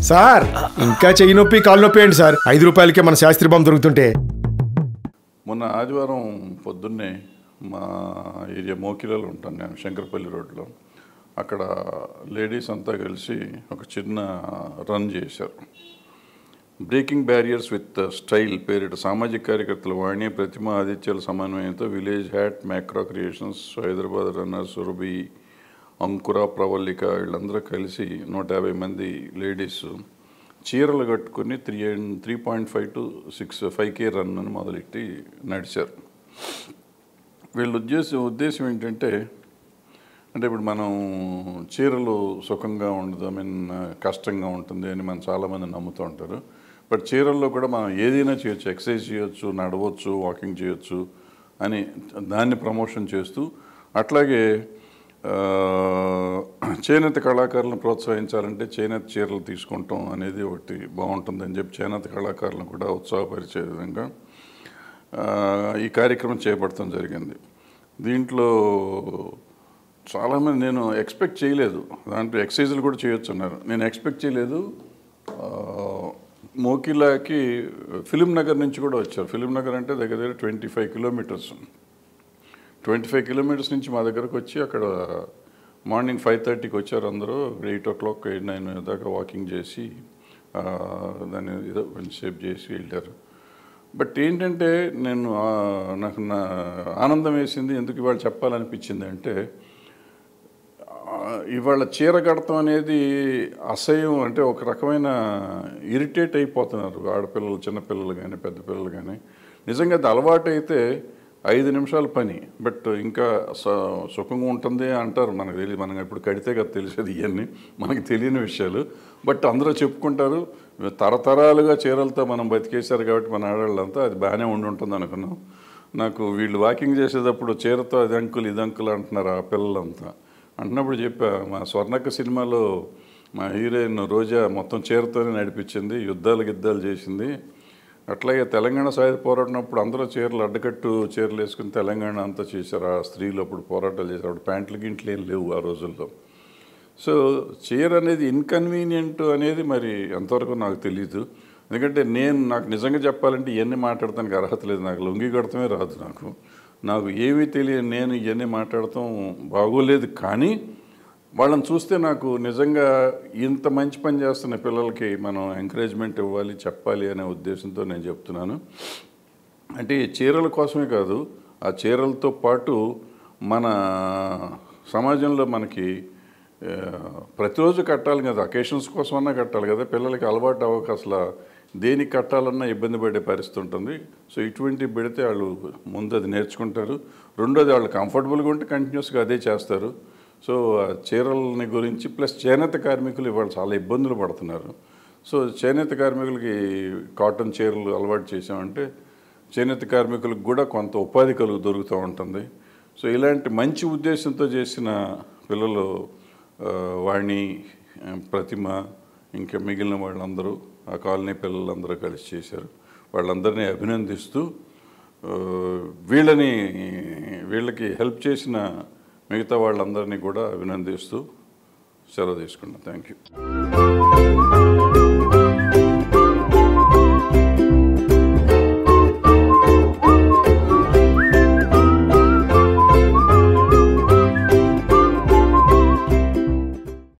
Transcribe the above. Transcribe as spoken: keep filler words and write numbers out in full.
Sir ఇంకా చెయ్యి నొప్పి కాలు నొప్పి ఏంటి సార్? ఐదు రూపాయలకే మన శాస్త్రి బాంబు దొరుకుతుంటే. మొన్న ఆదివారం పొద్దున్నే మా ఏరియా మోకిలలో ఉంటాను నేను, శంకరపల్లి రోడ్లో. అక్కడ లేడీస్ అంతా కలిసి ఒక చిన్న రన్ చేశారు. బ్రేకింగ్ బ్యారియర్స్ విత్ స్టైల్ పేరిట సామాజిక కార్యకర్తలు వాణి, ప్రతిమ, ఆదిత్యాల సమన్వయంతో village hat, macro creations, Hyderabad runner, Surabhi, Ankura, Pravallika వీళ్ళందరూ కలిసి నూట యాభై మంది లేడీస్ చీరలు కట్టుకుని three three point five two six five K run అని మొదలెట్టి నడిచారు. వీళ్ళ ఉద్దేశం ఉద్దేశం ఏంటంటే, అంటే ఇప్పుడు మనం చీరలు సుఖంగా ఉండదు, ఐ మీన్ కష్టంగా ఉంటుంది అని మనం చాలామంది నమ్ముతూ ఉంటారు. బట్ చీరల్లో కూడా మనం ఏదైనా చేయొచ్చు, ఎక్సర్సైజ్ చేయొచ్చు, నడవచ్చు, వాకింగ్ చేయొచ్చు అని దాన్ని ప్రమోషన్ చేస్తూ, అట్లాగే చేనేత కళాకారులను ప్రోత్సహించాలంటే చేనేత చీరలు తీసుకుంటాం అనేది ఒకటి బాగుంటుందని చెప్పి చేనేత కళాకారులను కూడా ఉత్సాహపరిచే విధంగా ఈ కార్యక్రమం చేపట్టడం జరిగింది. దీంట్లో చాలామంది నేను ఎక్స్పెక్ట్ చేయలేదు, దాంట్లో ఎక్సర్సైజులు కూడా చేయొచ్చు అన్నారు. నేను ఎక్స్పెక్ట్ చేయలేదు. మోకిలాకి ఫిలిం నగర్ నుంచి కూడా వచ్చారు. ఫిలిం నగర్ అంటే దగ్గర దగ్గర twenty five kilometres twenty five kilometres నుంచి మా దగ్గరకు వచ్చి అక్కడ మార్నింగ్ ఫైవ్ థర్టీకి వచ్చారు అందరూ. Eight o'clock eight nine దాకా వాకింగ్ చేసి దాన్ని ఏదో కొంచెంసేపు చేసి వెళ్ళారు. బట్ ఏంటంటే నేను నాకు నా ఆనందం వేసింది, ఎందుకు ఇవాళ చెప్పాలనిపించింది అంటే, ఇవాళ చీర కడతాం అనేది అసహ్యం, అంటే ఒక రకమైన ఇరిటేట్ అయిపోతున్నారు ఆడపిల్లలు, చిన్నపిల్లలు కానీ పెద్ద పిల్లలు కానీ. నిజంగా అది అలవాటు అయితే ఐదు నిమిషాల పని, బట్ ఇంకా సుఖంగా ఉంటుంది అంటారు. మనకు తెలియదు, మనం ఇప్పుడు కడితే కదా తెలిసేది ఇవన్నీ మనకు తెలియని విషయాలు. బట్ అందరూ చెప్పుకుంటారు, తరతరాలుగా చీరలతో మనం బతికేశారు కాబట్టి మన ఆడవాళ్ళంతా అది బాగానే ఉండి ఉంటుంది అనుకున్నాం. నాకు వీళ్ళు వాకింగ్ చేసేటప్పుడు చీరతో అది అంకులు ఇది అంకులు అంటున్నారు ఆ పిల్లలంతా. అంటున్నప్పుడు చెప్పా, మా స్వర్ణక్క సినిమాలో మా హీరోయిన్ రోజా మొత్తం చీరతోనే నడిపించింది, యుద్ధాలు గిద్దాలు చేసింది. అట్లాగే తెలంగాణ సాయుధ పోరాడినప్పుడు అందరూ చీరలు అడ్డకట్టు చీరలు వేసుకుని తెలంగాణ అంతా చేశారు. ఆ స్త్రీలు అప్పుడు పోరాటాలు చేశారు. అప్పుడు ప్యాంట్లు గింట్లు ఏం లేవు ఆ రోజుల్లో. సో చీర అనేది ఇన్కన్వీనియంట్ అనేది మరి ఎంతవరకు నాకు తెలీదు. ఎందుకంటే నేను నాకు నిజంగా చెప్పాలంటే ఇవన్నీ మాట్లాడటానికి అర్హత లేదు. నాకు లొంగి కడతామే రాదు. నాకు నాకు ఏమీ తెలియదు. నేను ఇవన్నీ మాట్లాడటం బాగోలేదు. కానీ వాళ్ళని చూస్తే నాకు నిజంగా ఇంత మంచి పని చేస్తున్న పిల్లలకి మనం ఎంకరేజ్మెంట్ ఇవ్వాలి, చెప్పాలి అనే ఉద్దేశంతో నేను చెప్తున్నాను. అంటే చీరల కోసమే కాదు, ఆ చీరలతో పాటు మన సమాజంలో మనకి ప్రతిరోజు కట్టాలి కదా, అకేషన్స్ కోసమన్నా కట్టాలి కదా. పిల్లలకి అలవాటు అవ్వక అసలు దేనికి కట్టాలన్నా ఇబ్బంది పడే పరిస్థితి ఉంటుంది. సో ఇటువంటి పెడితే వాళ్ళు ముందు అది నేర్చుకుంటారు. రెండోది వాళ్ళు కంఫర్టబుల్గా ఉంటే కంటిన్యూస్గా అదే చేస్తారు. సో చీరలని గురించి ప్లస్ చేనేత కార్మికులు ఇవాళ చాలా ఇబ్బందులు పడుతున్నారు. సో చేనేత కార్మికులకి కాటన్ చీరలు అలవాటు చేసామంటే చేనేత కార్మికులకు కూడా కొంత ఉపాధి కలుగు దొరుకుతూ ఉంటుంది. సో ఇలాంటి మంచి ఉద్దేశంతో చేసిన పిల్లలు వాణి, ప్రతిమ, ఇంకా మిగిలిన వాళ్ళందరూ ఆ కాలనీ పిల్లలందరూ కలిసి చేశారు. వాళ్ళందరినీ అభినందిస్తూ వీళ్ళని వీళ్ళకి హెల్ప్ చేసిన మిగతా వాళ్ళందరినీ కూడా అభినందిస్తూ సెలవు తీసుకున్నాను. Thank you.